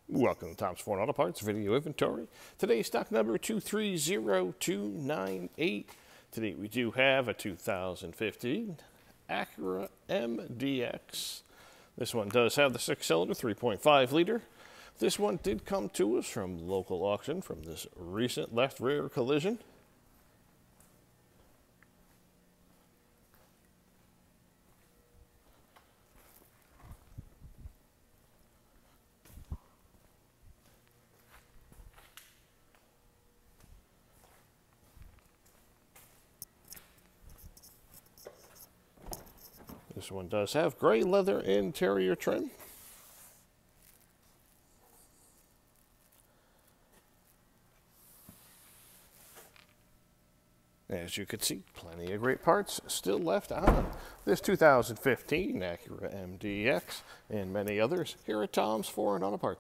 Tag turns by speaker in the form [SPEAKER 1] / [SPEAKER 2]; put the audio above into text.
[SPEAKER 1] Welcome to Tom's Ford Auto Parts video inventory. Today's stock number 230298. Today we do have a 2015 Acura MDX. This one does have the 6-cylinder 3.5 liter. This one did come to us from local auction from this recent left rear collision. This one does have gray leather interior trim. As you can see, plenty of great parts still left on this 2015 Acura MDX and many others here at Tom's Ford Auto Parts.